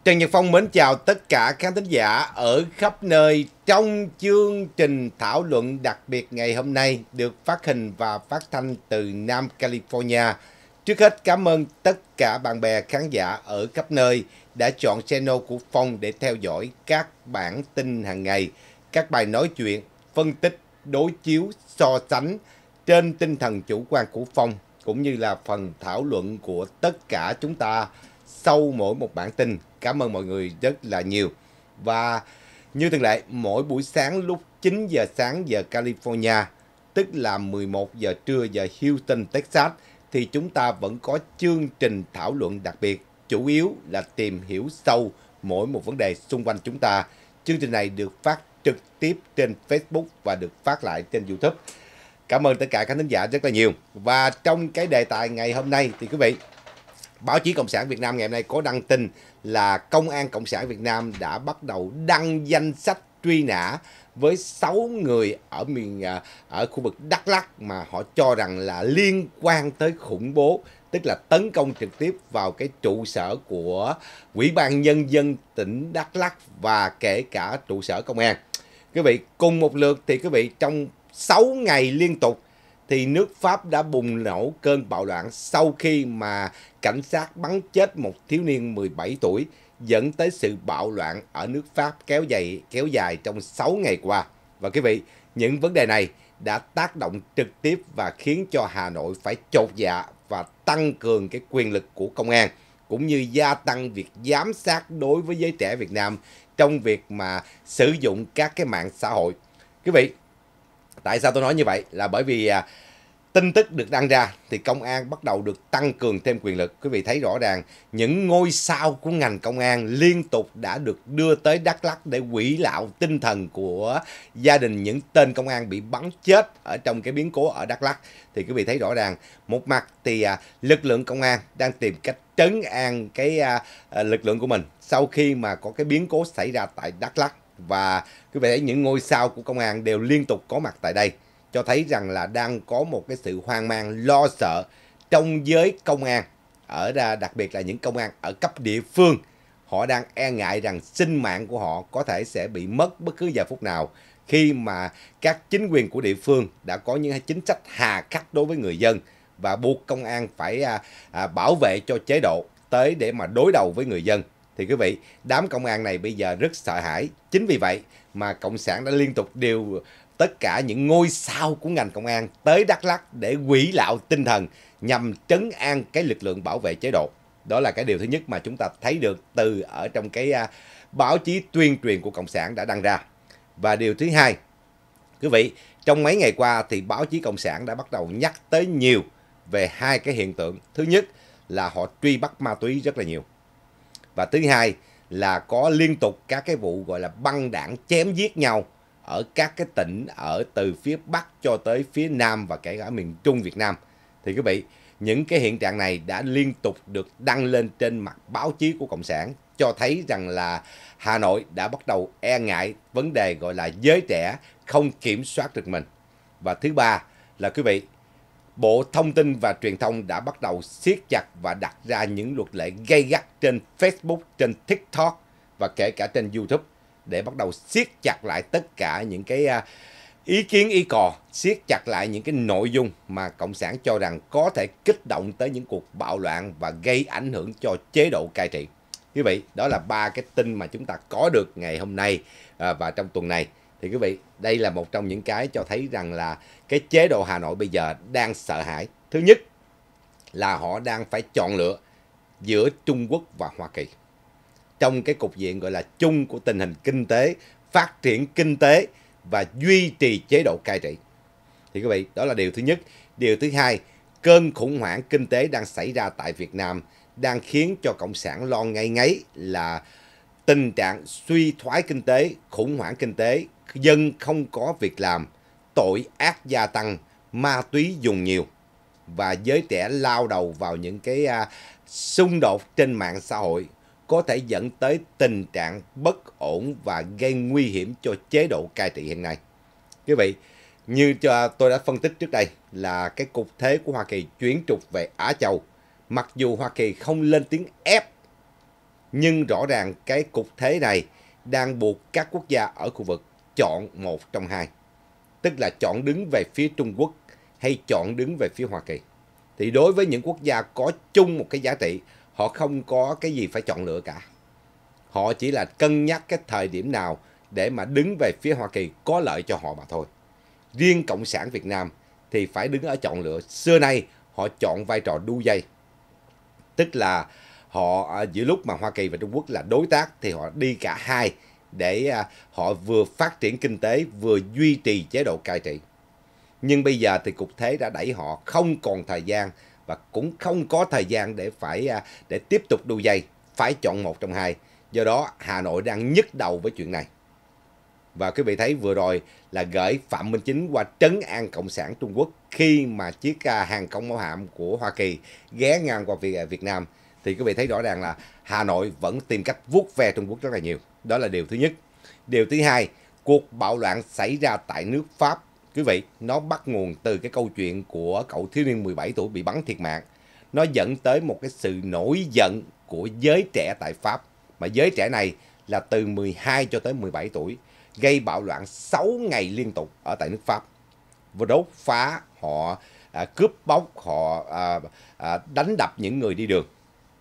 Trần Nhật Phong mến chào tất cả khán thính giả ở khắp nơi trong chương trình thảo luận đặc biệt ngày hôm nay được phát hình và phát thanh từ Nam California. Trước hết cảm ơn tất cả bạn bè khán giả ở khắp nơi đã chọn channel của Phong để theo dõi các bản tin hàng ngày, các bài nói chuyện, phân tích, đối chiếu, so sánh trên tinh thần chủ quan của Phong cũng như là phần thảo luận của tất cả chúng ta sau mỗi một bản tin. Cảm ơn mọi người rất là nhiều. Và như thường lệ, mỗi buổi sáng lúc 9 giờ sáng giờ California, tức là 11 giờ trưa giờ Houston, Texas, thì chúng ta vẫn có chương trình thảo luận đặc biệt, chủ yếu là tìm hiểu sâu mỗi một vấn đề xung quanh chúng ta. Chương trình này được phát trực tiếp trên Facebook và được phát lại trên YouTube. Cảm ơn tất cả khán thính giả rất là nhiều. Và trong cái đề tài ngày hôm nay thì quý vị, báo chí Cộng sản Việt Nam ngày hôm nay có đăng tin là Công an Cộng sản Việt Nam đã bắt đầu đăng danh sách truy nã với 6 người ở khu vực Đắk Lắk mà họ cho rằng là liên quan tới khủng bố, tức là tấn công trực tiếp vào cái trụ sở của Ủy ban Nhân dân tỉnh Đắk Lắk và kể cả trụ sở công an. Quý vị, cùng một lượt thì quý vị, trong 6 ngày liên tục thì nước Pháp đã bùng nổ cơn bạo loạn sau khi mà cảnh sát bắn chết một thiếu niên 17 tuổi, dẫn tới sự bạo loạn ở nước Pháp kéo dài trong 6 ngày qua. Và quý vị, những vấn đề này đã tác động trực tiếp và khiến cho Hà Nội phải chột dạ và tăng cường cái quyền lực của công an, cũng như gia tăng việc giám sát đối với giới trẻ Việt Nam trong việc mà sử dụng các cái mạng xã hội. Quý vị, tại sao tôi nói như vậy? Là bởi vì tin tức được đăng ra thì công an bắt đầu được tăng cường thêm quyền lực. Quý vị thấy rõ ràng những ngôi sao của ngành công an liên tục đã được đưa tới Đắk Lắk để quỹ lạo tinh thần của gia đình những tên công an bị bắn chết ở trong cái biến cố ở Đắk Lắk. Thì quý vị thấy rõ ràng, một mặt thì lực lượng công an đang tìm cách trấn an cái lực lượng của mình sau khi mà có cái biến cố xảy ra tại Đắk Lắk. Và quý vị thấy những ngôi sao của công an đều liên tục có mặt tại đây, cho thấy rằng là đang có một cái sự hoang mang, lo sợ trong giới công an, đặc biệt là những công an ở cấp địa phương. Họ đang e ngại rằng sinh mạng của họ có thể sẽ bị mất bất cứ giờ phút nào khi mà các chính quyền của địa phương đã có những chính sách hà khắc đối với người dân và buộc công an phải bảo vệ cho chế độ tới để mà đối đầu với người dân. Thì quý vị, đám công an này bây giờ rất sợ hãi. Chính vì vậy mà Cộng sản đã liên tục điều tất cả những ngôi sao của ngành công an tới Đắk Lắk để quỹ lạo tinh thần nhằm trấn an cái lực lượng bảo vệ chế độ. Đó là cái điều thứ nhất mà chúng ta thấy được từ ở trong cái báo chí tuyên truyền của Cộng sản đã đăng ra. Và điều thứ hai, quý vị, trong mấy ngày qua thì báo chí Cộng sản đã bắt đầu nhắc tới nhiều về hai cái hiện tượng. Thứ nhất là họ truy bắt ma túy rất là nhiều. Và thứ hai là có liên tục các cái vụ gọi là băng đảng chém giết nhau ở các cái tỉnh ở từ phía Bắc cho tới phía Nam và kể cả miền Trung Việt Nam. Thì quý vị, những cái hiện trạng này đã liên tục được đăng lên trên mặt báo chí của Cộng sản, cho thấy rằng là Hà Nội đã bắt đầu e ngại vấn đề gọi là giới trẻ không kiểm soát được mình. Và thứ ba là quý vị, Bộ Thông tin và Truyền thông đã bắt đầu siết chặt và đặt ra những luật lệ gay gắt trên Facebook, trên TikTok và kể cả trên YouTube để bắt đầu siết chặt lại tất cả những cái ý kiến ý cò, siết chặt lại những cái nội dung mà Cộng sản cho rằng có thể kích động tới những cuộc bạo loạn và gây ảnh hưởng cho chế độ cai trị. Quý vị, đó là ba cái tin mà chúng ta có được ngày hôm nay và trong tuần này. Thì quý vị, đây là một trong những cái cho thấy rằng là cái chế độ Hà Nội bây giờ đang sợ hãi. Thứ nhất là họ đang phải chọn lựa giữa Trung Quốc và Hoa Kỳ trong cái cục diện gọi là chung của tình hình kinh tế, phát triển kinh tế và duy trì chế độ cai trị. Thì quý vị, đó là điều thứ nhất. Điều thứ hai, cơn khủng hoảng kinh tế đang xảy ra tại Việt Nam đang khiến cho Cộng sản lo ngay ngáy là tình trạng suy thoái kinh tế, khủng hoảng kinh tế, dân không có việc làm, tội ác gia tăng, ma túy dùng nhiều và giới trẻ lao đầu vào những cái xung đột trên mạng xã hội có thể dẫn tới tình trạng bất ổn và gây nguy hiểm cho chế độ cai trị hiện nay. Quý vị, như tôi đã phân tích trước đây là cái cục thế của Hoa Kỳ chuyển trục về Á Châu. Mặc dù Hoa Kỳ không lên tiếng ép Nhưng rõ ràng cái cục thế này đang buộc các quốc gia ở khu vực chọn một trong hai, tức là chọn đứng về phía Trung Quốc hay chọn đứng về phía Hoa Kỳ. Thì đối với những quốc gia có chung một cái giá trị, họ không có cái gì phải chọn lựa cả. Họ chỉ là cân nhắc cái thời điểm nào để mà đứng về phía Hoa Kỳ có lợi cho họ mà thôi. Riêng Cộng sản Việt Nam thì phải đứng ở chọn lựa. Xưa nay họ chọn vai trò đu dây, tức là họ giữa lúc mà Hoa Kỳ và Trung Quốc là đối tác thì họ đi cả hai để họ vừa phát triển kinh tế vừa duy trì chế độ cai trị. Nhưng bây giờ thì cục thế đã đẩy họ không còn thời gian và cũng không có thời gian để tiếp tục đu dây, phải chọn một trong hai. Do đó Hà Nội đang nhức đầu với chuyện này. Và quý vị thấy vừa rồi là gửi Phạm Minh Chính qua trấn an Cộng sản Trung Quốc khi mà chiếc hàng không mẫu hạm của Hoa Kỳ ghé ngang qua Việt Nam. Thì quý vị thấy rõ ràng là Hà Nội vẫn tìm cách vuốt ve Trung Quốc rất là nhiều. Đó là điều thứ nhất. Điều thứ hai, cuộc bạo loạn xảy ra tại nước Pháp. Quý vị, nó bắt nguồn từ cái câu chuyện của cậu thiếu niên 17 tuổi bị bắn thiệt mạng. Nó dẫn tới một cái sự nổi giận của giới trẻ tại Pháp. Mà giới trẻ này là từ 12 cho tới 17 tuổi. Gây bạo loạn 6 ngày liên tục ở tại nước Pháp. Và đốt phá, họ cướp bóc, họ đánh đập những người đi đường.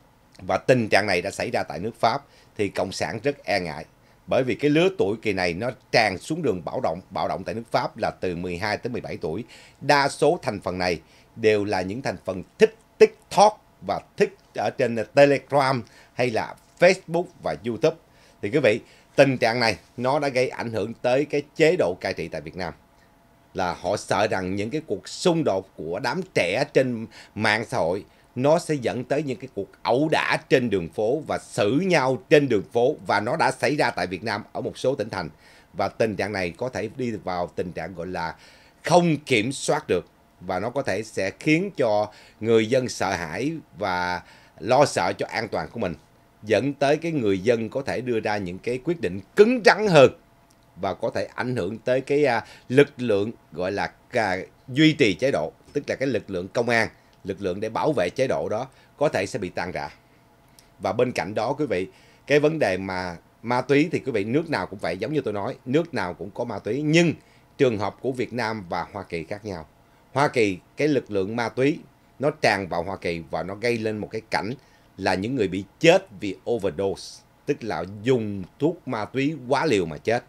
Và tình trạng này đã xảy ra tại nước Pháp thì Cộng sản rất e ngại. Bởi vì cái lứa tuổi kỳ này nó tràn xuống đường bạo động tại nước Pháp là từ 12 tới 17 tuổi. Đa số thành phần này đều là những thành phần thích TikTok và thích ở trên Telegram hay là Facebook và YouTube. Thì quý vị, tình trạng này nó đã gây ảnh hưởng tới cái chế độ cai trị tại Việt Nam. Là họ sợ rằng những cái cuộc xung đột của đám trẻ trên mạng xã hội nó sẽ dẫn tới những cái cuộc ẩu đả trên đường phố và xử nhau trên đường phố, và nó đã xảy ra tại Việt Nam ở một số tỉnh thành. Và tình trạng này có thể đi vào tình trạng gọi là không kiểm soát được, và nó có thể sẽ khiến cho người dân sợ hãi và lo sợ cho an toàn của mình, dẫn tới cái người dân có thể đưa ra những cái quyết định cứng rắn hơn và có thể ảnh hưởng tới cái lực lượng gọi là duy trì chế độ, tức là cái lực lượng công an, lực lượng để bảo vệ chế độ đó có thể sẽ bị tan rã. Và bên cạnh đó quý vị, cái vấn đề mà ma túy thì quý vị nước nào cũng vậy, giống như tôi nói, nước nào cũng có ma túy, nhưng trường hợp của Việt Nam và Hoa Kỳ khác nhau. Hoa Kỳ, cái lực lượng ma túy nó tràn vào Hoa Kỳ và nó gây lên một cái cảnh là những người bị chết vì overdose, tức là dùng thuốc ma túy quá liều mà chết.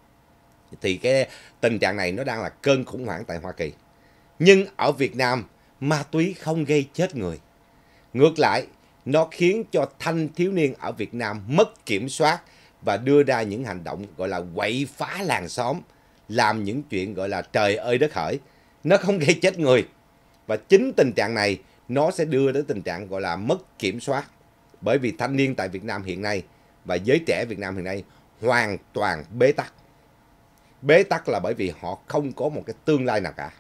Thì cái tình trạng này nó đang là cơn khủng hoảng tại Hoa Kỳ. Nhưng ở Việt Nam, ma túy không gây chết người. Ngược lại, nó khiến cho thanh thiếu niên ở Việt Nam mất kiểm soát và đưa ra những hành động gọi là quậy phá làng xóm, làm những chuyện gọi là trời ơi đất hỡi. Nó không gây chết người. Và chính tình trạng này nó sẽ đưa đến tình trạng gọi là mất kiểm soát. Bởi vì thanh niên tại Việt Nam hiện nay và giới trẻ Việt Nam hiện nay hoàn toàn bế tắc. Bế tắc là bởi vì họ không có một cái tương lai nào cả.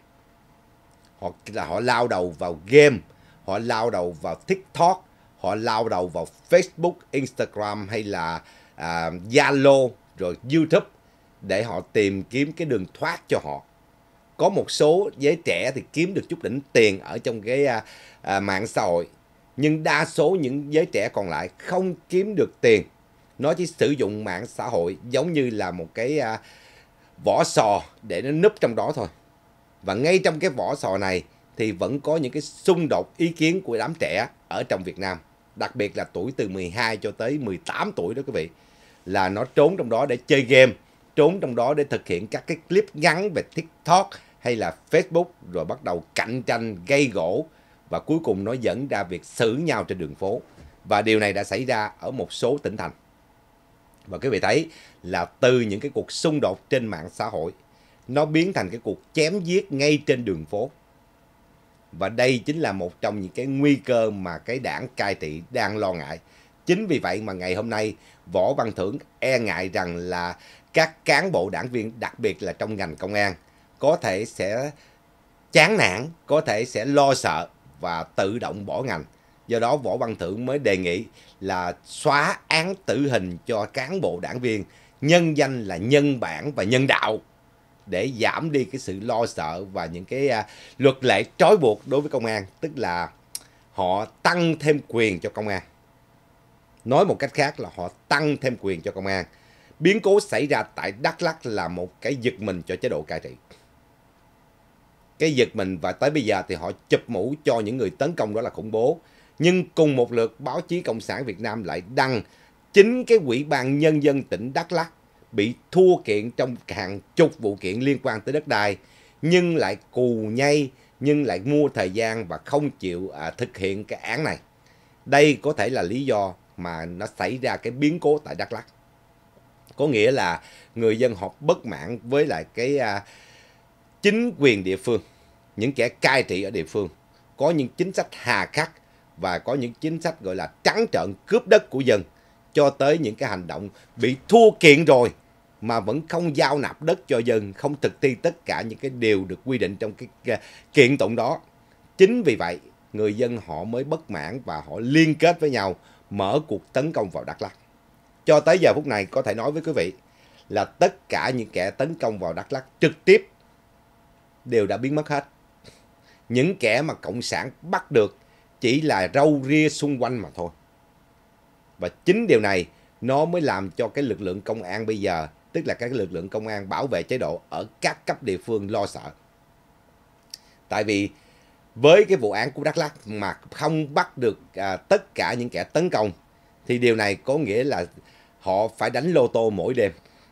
Họ lao đầu vào game, họ lao đầu vào TikTok, họ lao đầu vào Facebook, Instagram hay là Zalo rồi YouTube để họ tìm kiếm cái đường thoát cho họ. Có một số giới trẻ thì kiếm được chút đỉnh tiền ở trong cái mạng xã hội, nhưng đa số những giới trẻ còn lại không kiếm được tiền. Nó chỉ sử dụng mạng xã hội giống như là một cái vỏ sò để nó núp trong đó thôi. Và ngay trong cái vỏ sò này thì vẫn có những cái xung đột ý kiến của đám trẻ ở trong Việt Nam. Đặc biệt là tuổi từ 12 cho tới 18 tuổi đó quý vị. Là nó trốn trong đó để chơi game, trốn trong đó để thực hiện các cái clip ngắn về TikTok hay là Facebook, rồi bắt đầu cạnh tranh gây gổ và cuối cùng nó dẫn ra việc xử nhau trên đường phố. Và điều này đã xảy ra ở một số tỉnh thành. Và quý vị thấy là từ những cái cuộc xung đột trên mạng xã hội, nó biến thành cái cuộc chém giết ngay trên đường phố. Và đây chính là một trong những cái nguy cơ mà cái đảng cai trị đang lo ngại. Chính vì vậy mà ngày hôm nay Võ Văn Thưởng e ngại rằng là các cán bộ đảng viên, đặc biệt là trong ngành công an, có thể sẽ chán nản, có thể sẽ lo sợ và tự động bỏ ngành. Do đó Võ Văn Thưởng mới đề nghị là xóa án tử hình cho cán bộ đảng viên, nhân danh là nhân bản và nhân đạo, để giảm đi cái sự lo sợ và những cái luật lệ trói buộc đối với công an, tức là họ tăng thêm quyền cho công an. Nói một cách khác là họ tăng thêm quyền cho công an. Biến cố xảy ra tại Đắk Lắk là một cái giật mình cho chế độ cai trị. Cái giật mình, và tới bây giờ thì họ chụp mũ cho những người tấn công đó là khủng bố. Nhưng cùng một lượt, báo chí Cộng sản Việt Nam lại đăng chính cái Ủy ban Nhân dân tỉnh Đắk Lắk bị thua kiện trong hàng chục vụ kiện liên quan tới đất đai, nhưng lại cù nhây, nhưng lại mua thời gian và không chịu thực hiện cái án này. Đây có thể là lý do mà nó xảy ra cái biến cố tại Đắk Lắk. Có nghĩa là người dân họ bất mãn với lại cái chính quyền địa phương, những kẻ cai trị ở địa phương có những chính sách hà khắc và có những chính sách gọi là trắng trợn cướp đất của dân, cho tới những cái hành động bị thua kiện rồi mà vẫn không giao nạp đất cho dân, không thực thi tất cả những cái điều được quy định trong cái kiện tụng đó. Chính vì vậy, người dân họ mới bất mãn và họ liên kết với nhau mở cuộc tấn công vào Đắk Lắk. Cho tới giờ phút này có thể nói với quý vị là tất cả những kẻ tấn công vào Đắk Lắk trực tiếp đều đã biến mất hết. Những kẻ mà Cộng sản bắt được chỉ là râu ria xung quanh mà thôi. Và chính điều này nó mới làm cho cái lực lượng công an bây giờ, tức là các lực lượng công an bảo vệ chế độ ở các cấp địa phương lo sợ. Tại vì với cái vụ án của Đắk Lắk mà không bắt được tất cả những kẻ tấn công, thì điều này có nghĩa là họ phải đánh lô tô mỗi đêm.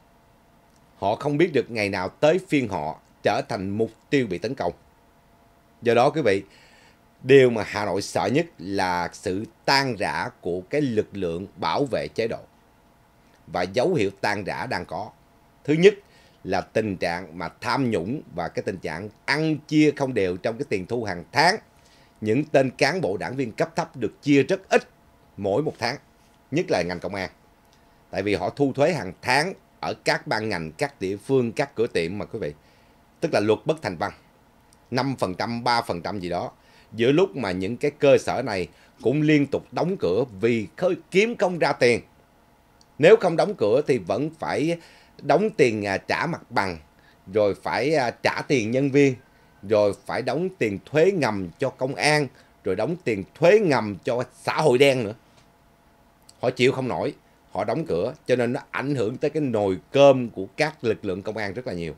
Họ không biết được ngày nào tới phiên họ trở thành mục tiêu bị tấn công. Do đó quý vị, điều mà Hà Nội sợ nhất là sự tan rã của cái lực lượng bảo vệ chế độ. Và dấu hiệu tan rã đang có. Thứ nhất là tình trạng mà tham nhũng và cái tình trạng ăn chia không đều trong cái tiền thu hàng tháng. Những tên cán bộ đảng viên cấp thấp được chia rất ít mỗi một tháng, nhất là ngành công an. Tại vì họ thu thuế hàng tháng ở các ban ngành, các địa phương, các cửa tiệm mà quý vị. Tức là luật bất thành văn, 5%, 3% gì đó. Giữa lúc mà những cái cơ sở này cũng liên tục đóng cửa vì kiếm không ra tiền. Nếu không đóng cửa thì vẫn phải đóng tiền trả mặt bằng, rồi phải trả tiền nhân viên, rồi phải đóng tiền thuế ngầm cho công an, rồi đóng tiền thuế ngầm cho xã hội đen nữa. Họ chịu không nổi, họ đóng cửa, cho nên nó ảnh hưởng tới cái nồi cơm của các lực lượng công an rất là nhiều.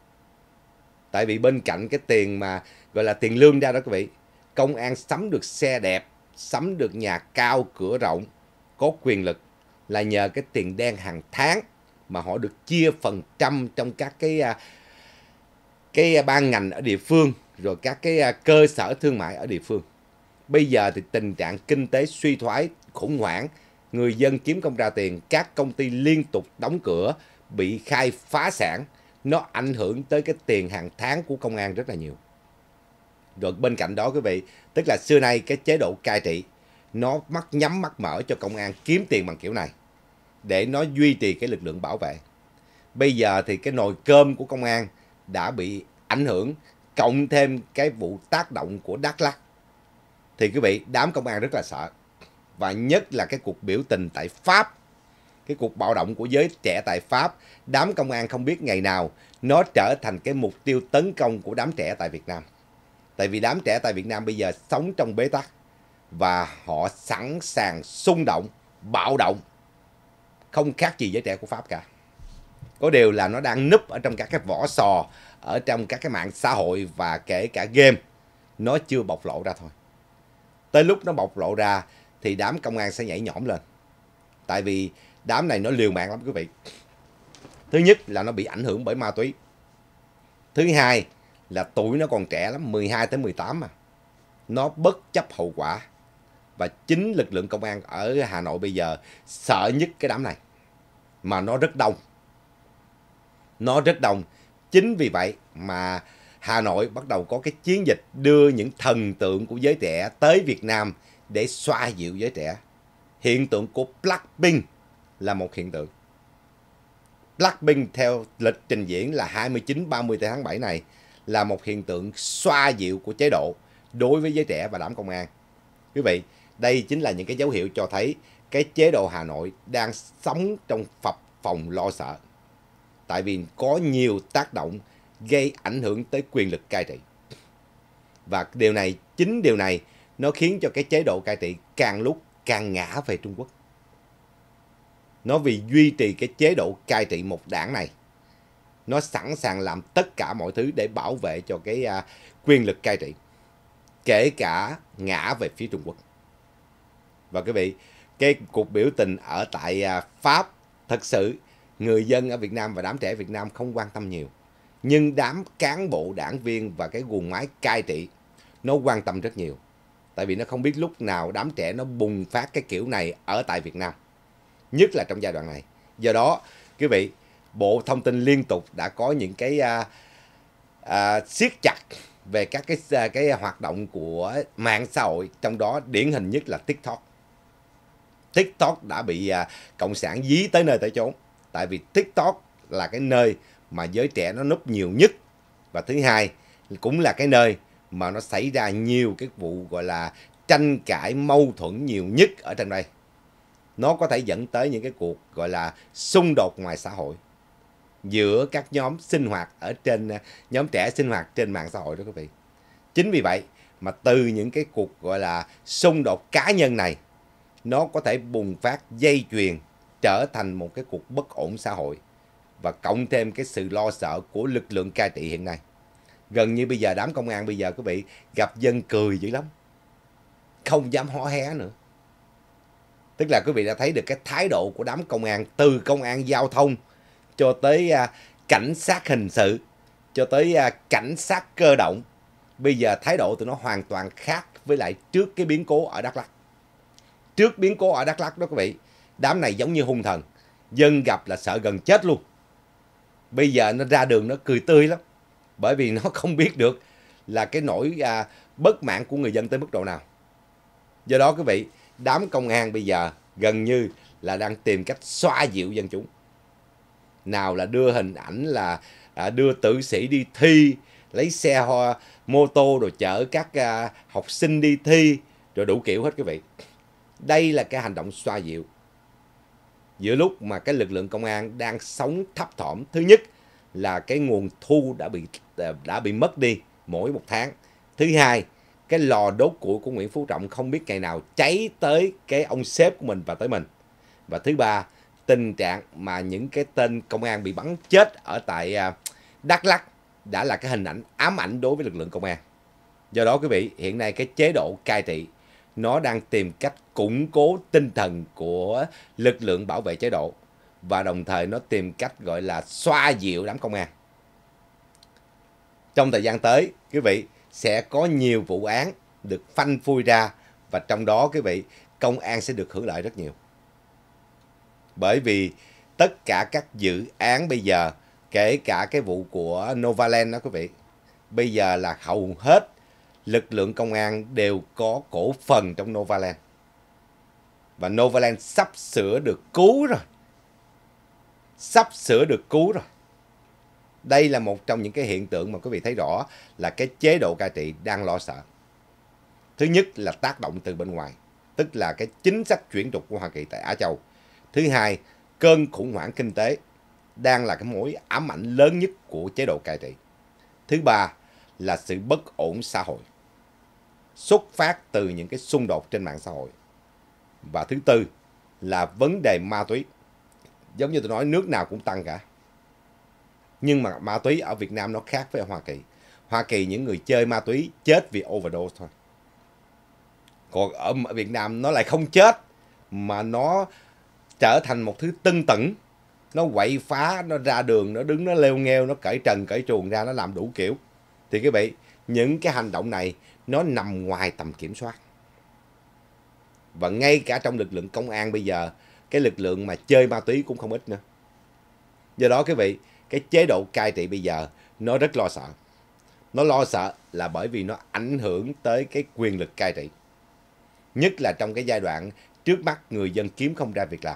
Tại vì bên cạnh cái tiền mà gọi là tiền lương ra đó quý vị, công an sắm được xe đẹp, sắm được nhà cao cửa rộng, có quyền lực là nhờ cái tiền đen hàng tháng mà họ được chia phần trăm trong các cái ban ngành ở địa phương, rồi các cái cơ sở thương mại ở địa phương. Bây giờ thì tình trạng kinh tế suy thoái, khủng hoảng, người dân kiếm không ra tiền, các công ty liên tục đóng cửa, bị khai phá sản, nó ảnh hưởng tới cái tiền hàng tháng của công an rất là nhiều. Rồi bên cạnh đó quý vị, tức là xưa nay cái chế độ cai trị nó nhắm mắt mở cho công an kiếm tiền bằng kiểu này để nó duy trì cái lực lượng bảo vệ. Bây giờ thì cái nồi cơm của công an đã bị ảnh hưởng, cộng thêm cái vụ tác động của Đắk Lắk, thì quý vị, đám công an rất là sợ. Và nhất là cái cuộc biểu tình tại Pháp, cái cuộc bạo động của giới trẻ tại Pháp, đám công an không biết ngày nào nó trở thành cái mục tiêu tấn công của đám trẻ tại Việt Nam. Tại vì đám trẻ tại Việt Nam bây giờ sống trong bế tắc và họ sẵn sàng xung động, bạo động, không khác gì giới trẻ của Pháp cả. Có điều là nó đang núp ở trong các cái vỏ sò, ở trong các cái mạng xã hội và kể cả game. Nó chưa bộc lộ ra thôi. Tới lúc nó bộc lộ ra thì đám công an sẽ nhảy nhõm lên. Tại vì đám này nó liều mạng lắm quý vị. Thứ nhất là nó bị ảnh hưởng bởi ma túy. Thứ hai là tuổi nó còn trẻ lắm, 12 tới 18 mà. Nó bất chấp hậu quả. Và chính lực lượng công an ở Hà Nội bây giờ sợ nhất cái đám này. Mà nó rất đông. Nó rất đông. Chính vì vậy mà Hà Nội bắt đầu có cái chiến dịch đưa những thần tượng của giới trẻ tới Việt Nam để xoa dịu giới trẻ. Hiện tượng của Blackpink là một hiện tượng. Blackpink theo lịch trình diễn là 29-30 tháng 7 này là một hiện tượng xoa dịu của chế độ đối với giới trẻ và đám công an. Quý vị, đây chính là những cái dấu hiệu cho thấy cái chế độ Hà Nội đang sống trong phập phồng lo sợ. Tại vì có nhiều tác động gây ảnh hưởng tới quyền lực cai trị. Và chính điều này nó khiến cho cái chế độ cai trị càng lúc càng ngã về Trung Quốc. Nó vì duy trì cái chế độ cai trị một đảng này. Nó sẵn sàng làm tất cả mọi thứ để bảo vệ cho cái quyền lực cai trị, kể cả ngã về phía Trung Quốc. Và quý vị, cái cuộc biểu tình ở tại Pháp, thật sự người dân ở Việt Nam và đám trẻ Việt Nam không quan tâm nhiều. Nhưng đám cán bộ, đảng viên và cái guồng máy cai trị nó quan tâm rất nhiều. Tại vì nó không biết lúc nào đám trẻ nó bùng phát cái kiểu này ở tại Việt Nam, nhất là trong giai đoạn này. Do đó, quý vị, Bộ Thông tin liên tục đã có những cái siết chặt về các cái hoạt động của mạng xã hội, trong đó điển hình nhất là TikTok. TikTok đã bị Cộng sản dí tới nơi tới chốn. Tại vì TikTok là cái nơi mà giới trẻ nó núp nhiều nhất. Và thứ hai, cũng là cái nơi mà nó xảy ra nhiều cái vụ gọi là tranh cãi mâu thuẫn nhiều nhất ở trên đây. Nó có thể dẫn tới những cái cuộc gọi là xung đột ngoài xã hội giữa các nhóm sinh hoạt ở trên, nhóm trẻ sinh hoạt trên mạng xã hội đó quý vị. Chính vì vậy mà từ những cái cuộc gọi là xung đột cá nhân này, nó có thể bùng phát dây chuyền trở thành một cái cuộc bất ổn xã hội. Và cộng thêm cái sự lo sợ của lực lượng cai trị hiện nay. Gần như bây giờ đám công an bây giờ quý vị gặp dân cười dữ lắm, không dám hó hé nữa. Tức là quý vị đã thấy được cái thái độ của đám công an, từ công an giao thông cho tới cảnh sát hình sự, cho tới cảnh sát cơ động. Bây giờ thái độ tụi nó hoàn toàn khác với lại trước cái biến cố ở Đắk Lắk. Trước biến cố ở Đắk Lắk đó quý vị, đám này giống như hung thần, dân gặp là sợ gần chết luôn. Bây giờ nó ra đường nó cười tươi lắm, bởi vì nó không biết được là cái nỗi bất mãn của người dân tới mức độ nào. Do đó quý vị, đám công an bây giờ gần như là đang tìm cách xoa dịu dân chúng. Nào là đưa hình ảnh là đưa tử sĩ đi thi, lấy xe mô tô rồi chở các học sinh đi thi, rồi đủ kiểu hết quý vị. Đây là cái hành động xoa dịu giữa lúc mà cái lực lượng công an đang sống thấp thỏm. Thứ nhất là cái nguồn thu đã bị mất đi mỗi một tháng. Thứ hai, cái lò đốt củi của Nguyễn Phú Trọng không biết ngày nào cháy tới cái ông sếp của mình và tới mình. Và thứ ba, tình trạng mà những cái tên công an bị bắn chết ở tại Đắk Lắk đã là cái hình ảnh ám ảnh đối với lực lượng công an. Do đó quý vị, hiện nay cái chế độ cai trị nó đang tìm cách củng cố tinh thần của lực lượng bảo vệ chế độ, và đồng thời nó tìm cách gọi là xoa dịu đám công an. Trong thời gian tới, quý vị, sẽ có nhiều vụ án được phanh phui ra, và trong đó quý vị, công an sẽ được hưởng lợi rất nhiều. Bởi vì tất cả các dự án bây giờ, kể cả cái vụ của Novaland đó quý vị, bây giờ là hầu hết lực lượng công an đều có cổ phần trong Novaland. Và Novaland sắp sửa được cứu rồi. Sắp sửa được cứu rồi. Đây là một trong những cái hiện tượng mà quý vị thấy rõ là cái chế độ cai trị đang lo sợ. Thứ nhất là tác động từ bên ngoài, tức là cái chính sách chuyển trục của Hoa Kỳ tại Á Châu. Thứ hai, cơn khủng hoảng kinh tế đang là cái mối ám ảnh lớn nhất của chế độ cai trị. Thứ ba là sự bất ổn xã hội, xuất phát từ những cái xung đột trên mạng xã hội. Và thứ tư là vấn đề ma túy. Giống như tôi nói, nước nào cũng tăng cả. Nhưng mà ma túy ở Việt Nam nó khác với ở Hoa Kỳ. Hoa Kỳ những người chơi ma túy chết vì overdose thôi. Còn ở Việt Nam nó lại không chết, mà nó trở thành một thứ tưng tửng. Nó quậy phá, nó ra đường, nó đứng, nó leo nghêu, nó cởi trần, cởi truồng ra, nó làm đủ kiểu. Thì quý vị, những cái hành động này nó nằm ngoài tầm kiểm soát. Và ngay cả trong lực lượng công an bây giờ, cái lực lượng mà chơi ma túy cũng không ít nữa. Do đó quý vị, cái chế độ cai trị bây giờ nó rất lo sợ. Nó lo sợ là bởi vì nó ảnh hưởng tới cái quyền lực cai trị. Nhất là trong cái giai đoạn trước mắt người dân kiếm không ra việc làm.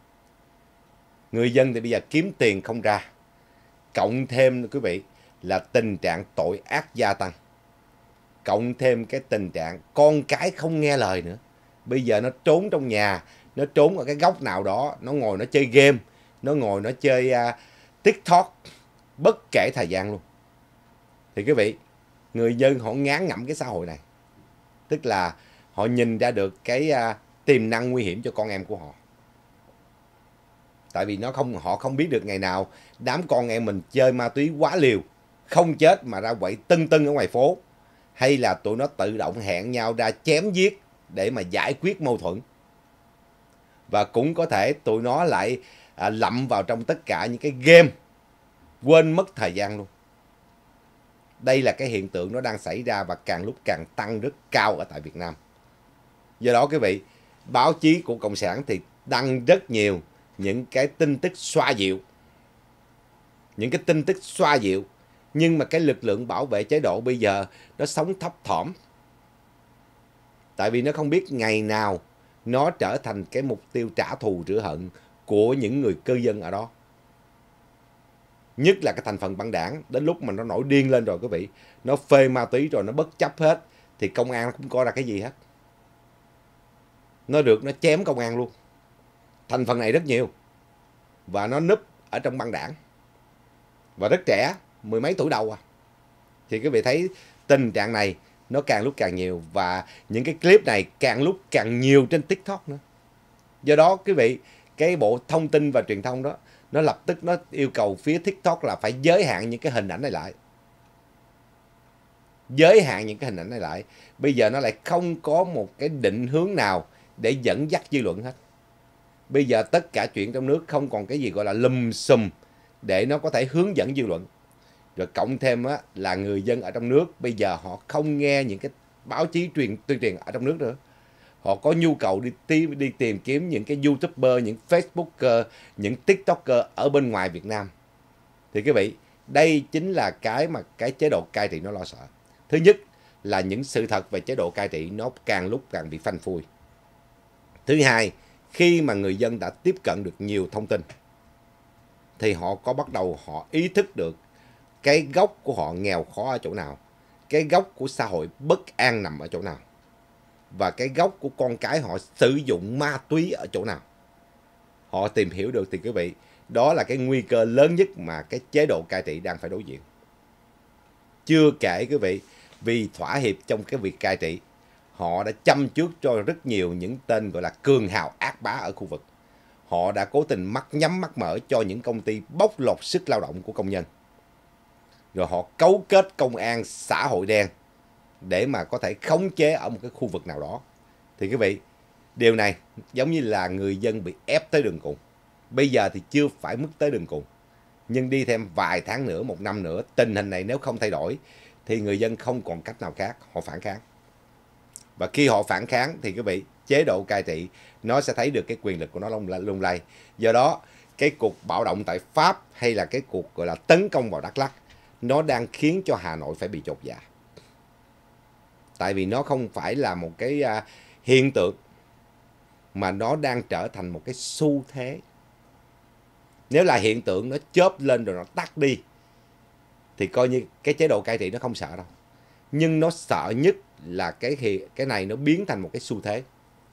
Người dân thì bây giờ kiếm tiền không ra. Cộng thêm quý vị là tình trạng tội ác gia tăng. Cộng thêm cái tình trạng con cái không nghe lời nữa. Bây giờ nó trốn trong nhà, nó trốn ở cái góc nào đó, nó ngồi nó chơi game, nó ngồi nó chơi TikTok, bất kể thời gian luôn. Thì quý vị, người dân họ ngán ngẩm cái xã hội này. Tức là họ nhìn ra được cái tiềm năng nguy hiểm cho con em của họ. Tại vì họ không biết được ngày nào đám con em mình chơi ma túy quá liều, không chết mà ra quậy tưng tưng ở ngoài phố, hay là tụi nó tự động hẹn nhau ra chém giết để mà giải quyết mâu thuẫn. Và cũng có thể tụi nó lại lậm vào trong tất cả những cái game, quên mất thời gian luôn. Đây là cái hiện tượng nó đang xảy ra và càng lúc càng tăng rất cao ở tại Việt Nam. Do đó quý vị, báo chí của Cộng sản thì đăng rất nhiều những cái tin tức xoa dịu. Những cái tin tức xoa dịu. Nhưng mà cái lực lượng bảo vệ chế độ bây giờ nó sống thấp thỏm. Tại vì nó không biết ngày nào nó trở thành cái mục tiêu trả thù rửa hận của những người cư dân ở đó. Nhất là cái thành phần băng đảng, đến lúc mà nó nổi điên lên rồi quý vị, nó phê ma túy rồi nó bất chấp hết, thì công an nó cũng coi ra cái gì hết. Nó được nó chém công an luôn. Thành phần này rất nhiều. Và nó núp ở trong băng đảng. Và rất trẻ, mười mấy tuổi đầu à. Thì quý vị thấy tình trạng này nó càng lúc càng nhiều. Và những cái clip này càng lúc càng nhiều trên TikTok nữa. Do đó quý vị, cái bộ thông tin và truyền thông đó, nó lập tức nó yêu cầu phía TikTok là phải giới hạn những cái hình ảnh này lại. Giới hạn những cái hình ảnh này lại. Bây giờ nó lại không có một cái định hướng nào để dẫn dắt dư luận hết. Bây giờ tất cả chuyện trong nước không còn cái gì gọi là lùm xùm để nó có thể hướng dẫn dư luận. Rồi cộng thêm á, là người dân ở trong nước bây giờ họ không nghe những cái báo chí tuyên truyền ở trong nước nữa. Họ có nhu cầu đi tìm kiếm những cái YouTuber, những Facebooker, những TikToker ở bên ngoài Việt Nam. Thì quý vị, đây chính là cái mà cái chế độ cai trị nó lo sợ. Thứ nhất là những sự thật về chế độ cai trị nó càng lúc càng bị phanh phui. Thứ hai, khi mà người dân đã tiếp cận được nhiều thông tin thì họ có bắt đầu họ ý thức được cái gốc của họ nghèo khó ở chỗ nào, cái gốc của xã hội bất an nằm ở chỗ nào, và cái gốc của con cái họ sử dụng ma túy ở chỗ nào. Họ tìm hiểu được thì quý vị, đó là cái nguy cơ lớn nhất mà cái chế độ cai trị đang phải đối diện. Chưa kể quý vị, vì thỏa hiệp trong cái việc cai trị, họ đã châm chước cho rất nhiều những tên gọi là cường hào ác bá ở khu vực. Họ đã cố tình mắt nhắm mắt mở cho những công ty bóc lột sức lao động của công nhân. Rồi họ cấu kết công an xã hội đen để mà có thể khống chế ở một cái khu vực nào đó. Thì quý vị, điều này giống như là người dân bị ép tới đường cùng. Bây giờ thì chưa phải mức tới đường cùng, nhưng đi thêm vài tháng nữa, một năm nữa, tình hình này nếu không thay đổi thì người dân không còn cách nào khác, họ phản kháng. Và khi họ phản kháng thì quý vị, chế độ cai trị nó sẽ thấy được cái quyền lực của nó lung lay. Do đó, cái cuộc bạo động tại Pháp hay là cái cuộc gọi là tấn công vào Đắk Lắk, nó đang khiến cho Hà Nội phải bị chột dạ. Tại vì nó không phải là một cái hiện tượng, mà nó đang trở thành một cái xu thế. Nếu là hiện tượng nó chớp lên rồi nó tắt đi thì coi như cái chế độ cai trị nó không sợ đâu. Nhưng nó sợ nhất là cái này nó biến thành một cái xu thế.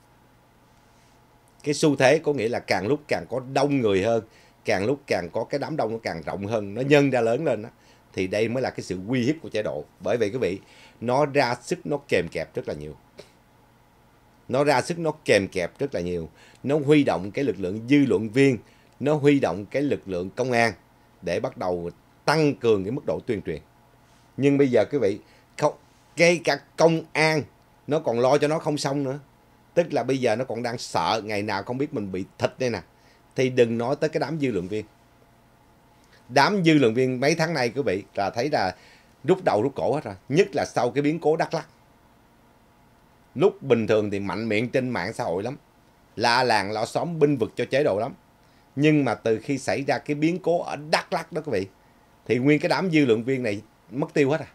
Cái xu thế có nghĩa là càng lúc càng có đông người hơn, càng lúc càng có cái đám đông nó càng rộng hơn, nó nhân ra lớn lên đó. Thì đây mới là cái sự uy hiếp của chế độ. Bởi vì quý vị, nó ra sức nó kèm kẹp rất là nhiều. Nó ra sức nó kèm kẹp rất là nhiều. Nó huy động cái lực lượng dư luận viên, nó huy động cái lực lượng công an để bắt đầu tăng cường cái mức độ tuyên truyền. Nhưng bây giờ quý vị, ngay cả công an nó còn lo cho nó không xong nữa. Tức là bây giờ nó còn đang sợ ngày nào không biết mình bị thịt đây nè. Thì đừng nói tới cái đám dư luận viên. Đám dư luận viên mấy tháng nay quý vị là thấy là rút đầu rút cổ hết rồi. Nhất là sau cái biến cố Đắk Lắk. Lúc bình thường thì mạnh miệng trên mạng xã hội lắm, la làng lõ xóm binh vực cho chế độ lắm. Nhưng mà từ khi xảy ra cái biến cố ở Đắk Lắk đó quý vị, thì nguyên cái đám dư luận viên này mất tiêu hết à.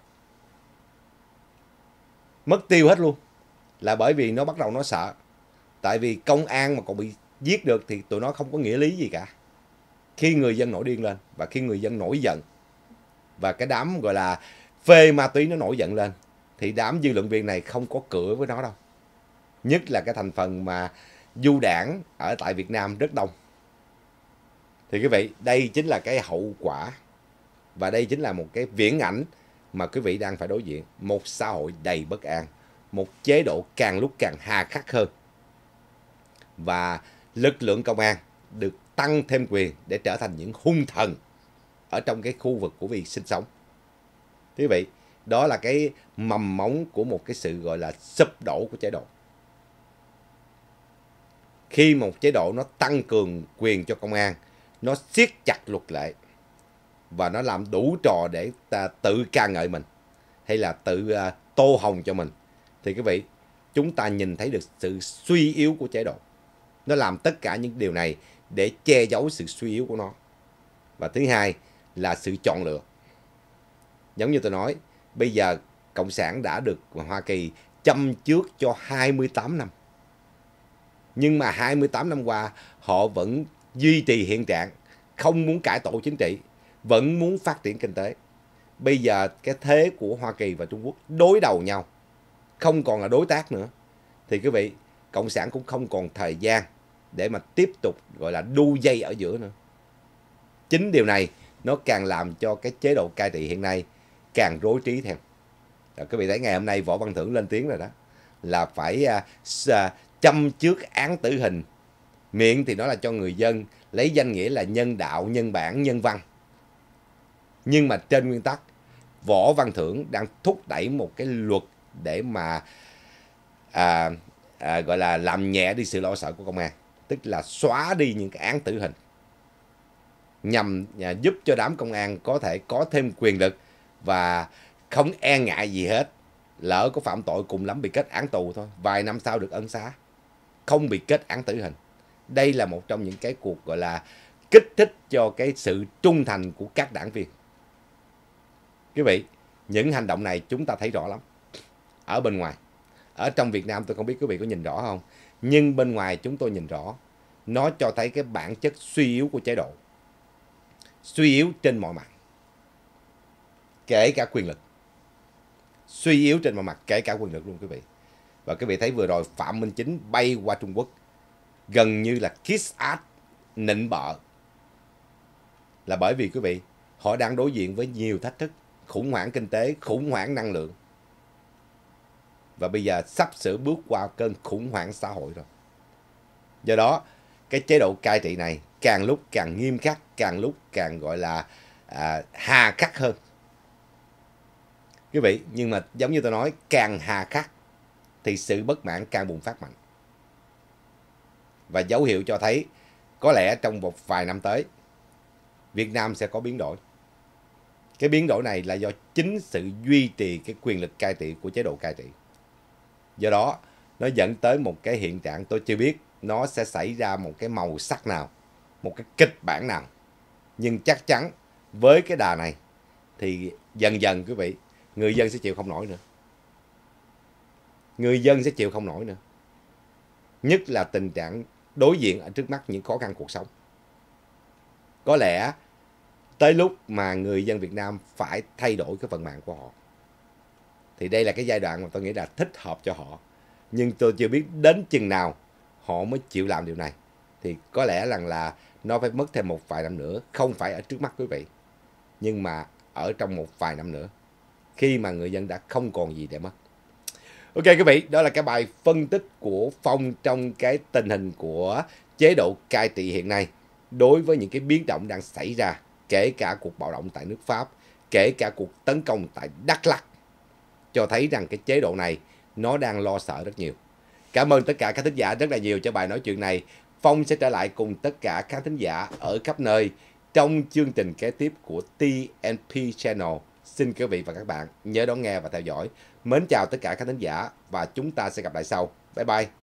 Mất tiêu hết luôn. Là bởi vì nó bắt đầu nó sợ. Tại vì công an mà còn bị giết được thì tụi nó không có nghĩa lý gì cả. Khi người dân nổi điên lên và khi người dân nổi giận và cái đám gọi là phê ma túy nó nổi giận lên thì đám dư luận viên này không có cửa với nó đâu. Nhất là cái thành phần mà du đảng ở tại Việt Nam rất đông. Thì quý vị, đây chính là cái hậu quả và đây chính là một cái viễn ảnh mà quý vị đang phải đối diện. Một xã hội đầy bất an, một chế độ càng lúc càng hà khắc hơn. Và lực lượng công an được tăng thêm quyền để trở thành những hung thần ở trong cái khu vực của việc sinh sống. Thưa quý vị, đó là cái mầm móng của một cái sự gọi là sụp đổ của chế độ. Khi một chế độ nó tăng cường quyền cho công an, nó siết chặt luật lệ và nó làm đủ trò để ta tự ca ngợi mình hay là tự tô hồng cho mình, thì quý vị, chúng ta nhìn thấy được sự suy yếu của chế độ. Nó làm tất cả những điều này để che giấu sự suy yếu của nó. Và thứ hai là sự chọn lựa. Giống như tôi nói, bây giờ Cộng sản đã được Hoa Kỳ châm chước cho 28 năm. Nhưng mà 28 năm qua, họ vẫn duy trì hiện trạng, không muốn cải tổ chính trị, vẫn muốn phát triển kinh tế. Bây giờ cái thế của Hoa Kỳ và Trung Quốc đối đầu nhau, không còn là đối tác nữa, thì quý vị, Cộng sản cũng không còn thời gian để mà tiếp tục gọi là đu dây ở giữa nữa. Chính điều này nó càng làm cho cái chế độ cai trị hiện nay càng rối trí theo. Quý vị thấy ngày hôm nay Võ Văn Thưởng lên tiếng rồi đó, là phải châm chước án tử hình. Miệng thì nói là cho người dân, lấy danh nghĩa là nhân đạo, nhân bản, nhân văn. Nhưng mà trên nguyên tắc, Võ Văn Thưởng đang thúc đẩy một cái luật để mà gọi là làm nhẹ đi sự lo sợ của công an, tức là xóa đi những cái án tử hình, nhằm giúp cho đám công an có thể có thêm quyền lực và không e ngại gì hết. Lỡ có phạm tội cùng lắm bị kết án tù thôi, vài năm sau được ân xá, không bị kết án tử hình. Đây là một trong những cái cuộc gọi là kích thích cho cái sự trung thành của các đảng viên. Quý vị, những hành động này chúng ta thấy rõ lắm ở bên ngoài. Ở trong Việt Nam tôi không biết quý vị có nhìn rõ không, nhưng bên ngoài chúng tôi nhìn rõ. Nó cho thấy cái bản chất suy yếu của chế độ, suy yếu trên mọi mặt, kể cả quyền lực. Suy yếu trên mọi mặt, kể cả quyền lực luôn quý vị. Và quý vị thấy vừa rồi Phạm Minh Chính bay qua Trung Quốc, gần như là kiss ass, nịnh bợ, là bởi vì quý vị, họ đang đối diện với nhiều thách thức, khủng hoảng kinh tế, khủng hoảng năng lượng, và bây giờ sắp sửa bước qua cơn khủng hoảng xã hội rồi. Do đó, cái chế độ cai trị này càng lúc càng nghiêm khắc, càng lúc càng gọi là hà khắc hơn. Quý vị, nhưng mà giống như tôi nói, càng hà khắc thì sự bất mãn càng bùng phát mạnh. Và dấu hiệu cho thấy có lẽ trong một vài năm tới, Việt Nam sẽ có biến đổi. Cái biến đổi này là do chính sự duy trì cái quyền lực cai trị của chế độ cai trị. Do đó, nó dẫn tới một cái hiện trạng tôi chưa biết nó sẽ xảy ra một cái màu sắc nào, một cái kịch bản nào. Nhưng chắc chắn với cái đà này thì dần dần quý vị, người dân sẽ chịu không nổi nữa. Người dân sẽ chịu không nổi nữa. Nhất là tình trạng đối diện ở trước mắt những khó khăn cuộc sống. Có lẽ tới lúc mà người dân Việt Nam phải thay đổi cái vận mạng của họ. Thì đây là cái giai đoạn mà tôi nghĩ là thích hợp cho họ. Nhưng tôi chưa biết đến chừng nào họ mới chịu làm điều này. Thì có lẽ rằng là nó phải mất thêm một vài năm nữa. Không phải ở trước mắt quý vị, nhưng mà ở trong một vài năm nữa, khi mà người dân đã không còn gì để mất. Ok quý vị, đó là cái bài phân tích của Phong trong cái tình hình của chế độ cai trị hiện nay đối với những cái biến động đang xảy ra, kể cả cuộc bạo động tại nước Pháp, kể cả cuộc tấn công tại Đắk Lắk, cho thấy rằng cái chế độ này nó đang lo sợ rất nhiều. Cảm ơn tất cả các thính giả rất là nhiều cho bài nói chuyện này. Phong sẽ trở lại cùng tất cả các thính giả ở khắp nơi trong chương trình kế tiếp của TNP Channel. Xin quý vị và các bạn nhớ đón nghe và theo dõi. Mến chào tất cả các thính giả và chúng ta sẽ gặp lại sau. Bye bye.